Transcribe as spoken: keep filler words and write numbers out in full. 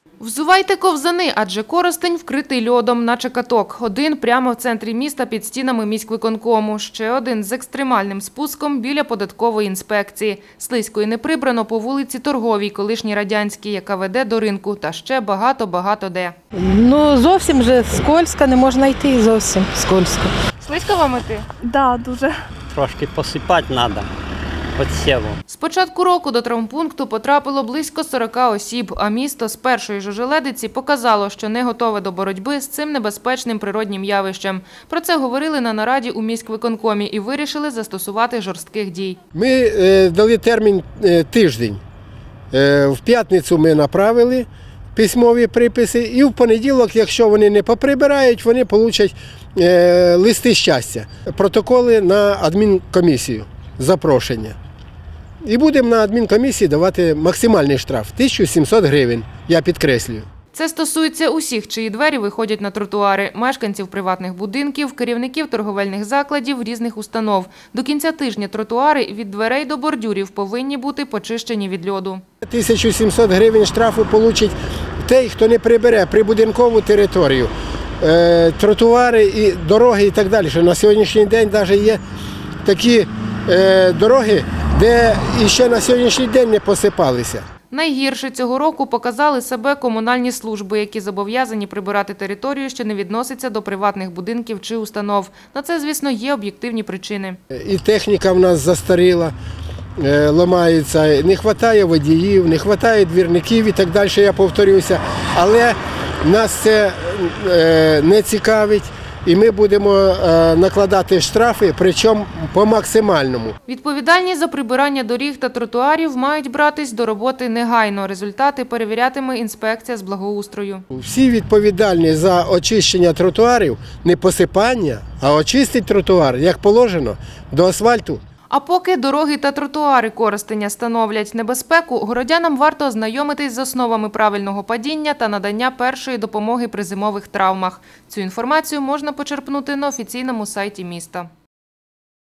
Взувайте ковзани, адже Коростень вкритий льодом, наче каток. Один прямо в центрі міста під стінами міськвиконкому. Ще один з екстремальним спуском біля податкової інспекції. Слизько і не прибрано по вулиці Торговій, колишній радянській, яка веде до ринку. Та ще багато-багато де. Ну, зовсім вже скользко, не можна йти, зовсім скользко. Слизько вам іти? Да, дуже. Трошки посипати треба. З початку року до травмпункту потрапило близько сорока осіб, а місто з першої ж ожеледиці показало, що не готове до боротьби з цим небезпечним природнім явищем. Про це говорили на нараді у міськвиконкомі і вирішили застосувати жорстких дій. Ми е, дали термін е, тиждень. Е, в п'ятницю ми направили письмові приписи і в понеділок, якщо вони не поприбирають, вони отримають е, листи щастя, протоколи на адмінкомісію, запрошення. І будемо на адмінкомісії давати максимальний штраф – тисячу сімсот гривень, я підкреслюю. Це стосується усіх, чиї двері виходять на тротуари – мешканців приватних будинків, керівників торговельних закладів, різних установ. До кінця тижня тротуари від дверей до бордюрів повинні бути почищені від льоду. тисячу сімсот гривень штрафу отримає той, хто не прибере прибудинкову територію, е, тротуари, і дороги і так далі. Що на сьогоднішній день навіть є такі е, дороги, де ще на сьогоднішній день не посипалися. Найгірше цього року показали себе комунальні служби, які зобов'язані прибирати територію, що не відноситься до приватних будинків чи установ. На це, звісно, є об'єктивні причини. І техніка в нас застаріла, ламається, не вистачає водіїв, не вистачає двірників і так далі, я повторюся. Але нас це не цікавить. І ми будемо накладати штрафи, причому по максимальному. Відповідальність за прибирання доріг та тротуарів мають братись до роботи негайно. Результати перевірятиме інспекція з благоустрою. Всі відповідальні за очищення тротуарів, не посипання, а очистить тротуар, як положено, до асфальту. А поки дороги та тротуари Коростеня становлять небезпеку, городянам варто ознайомитись з основами правильного падіння та надання першої допомоги при зимових травмах. Цю інформацію можна почерпнути на офіційному сайті міста.